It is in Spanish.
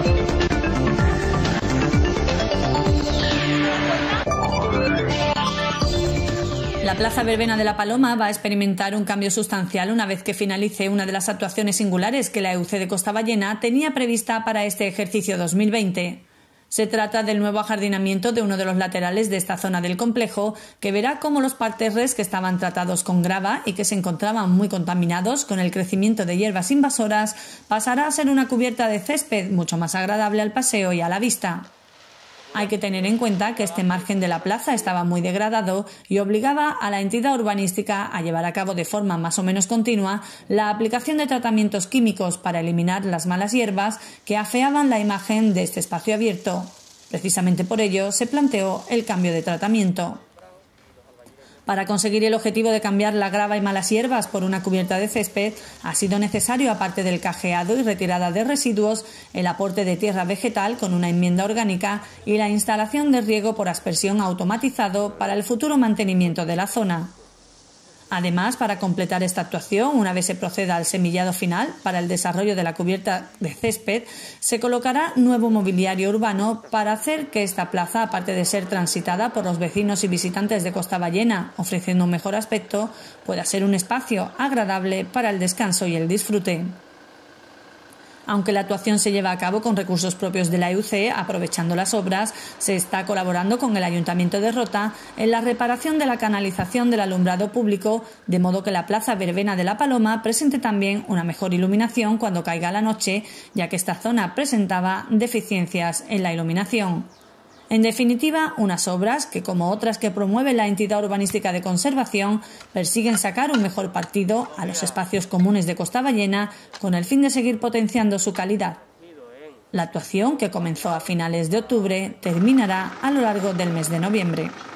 La Plaza Verbena de la Paloma va a experimentar un cambio sustancial una vez que finalice una de las actuaciones singulares que la EUC de Costaballena tenía prevista para este ejercicio 2020. Se trata del nuevo ajardinamiento de uno de los laterales de esta zona del complejo, que verá cómo los parterres que estaban tratados con grava y que se encontraban muy contaminados con el crecimiento de hierbas invasoras pasará a ser una cubierta de césped mucho más agradable al paseo y a la vista. Hay que tener en cuenta que este margen de la plaza estaba muy degradado y obligaba a la entidad urbanística a llevar a cabo de forma más o menos continua la aplicación de tratamientos químicos para eliminar las malas hierbas que afeaban la imagen de este espacio abierto. Precisamente por ello se planteó el cambio de tratamiento. Para conseguir el objetivo de cambiar la grava y malas hierbas por una cubierta de césped, ha sido necesario, aparte del cajeado y retirada de residuos, el aporte de tierra vegetal con una enmienda orgánica y la instalación de riego por aspersión automatizado para el futuro mantenimiento de la zona. Además, para completar esta actuación, una vez se proceda al semillado final para el desarrollo de la cubierta de césped, se colocará nuevo mobiliario urbano para hacer que esta plaza, aparte de ser transitada por los vecinos y visitantes de Costaballena, ofreciendo un mejor aspecto, pueda ser un espacio agradable para el descanso y el disfrute. Aunque la actuación se lleva a cabo con recursos propios de la EUC, aprovechando las obras, se está colaborando con el Ayuntamiento de Rota en la reparación de la canalización del alumbrado público, de modo que la Plaza Verbena de la Paloma presente también una mejor iluminación cuando caiga la noche, ya que esta zona presentaba deficiencias en la iluminación. En definitiva, unas obras que, como otras que promueve la entidad urbanística de conservación, persiguen sacar un mejor partido a los espacios comunes de Costaballena con el fin de seguir potenciando su calidad. La actuación, que comenzó a finales de octubre, terminará a lo largo del mes de noviembre.